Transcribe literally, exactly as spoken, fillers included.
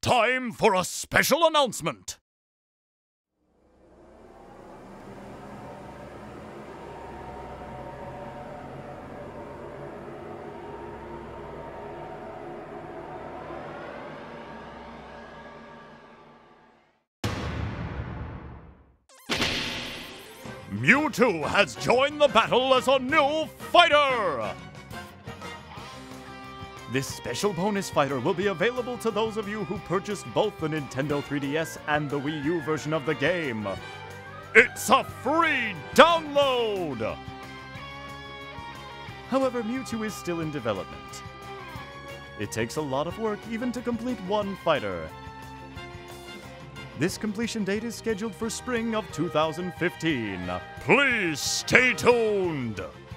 time for a special announcement. Mewtwo has joined the battle as a new fighter! This special bonus fighter will be available to those of you who purchased both the Nintendo three D S and the Wii U version of the game. It's a free download! However, Mewtwo is still in development. It takes a lot of work even to complete one fighter. This completion date is scheduled for spring of two thousand fifteen. Please stay tuned!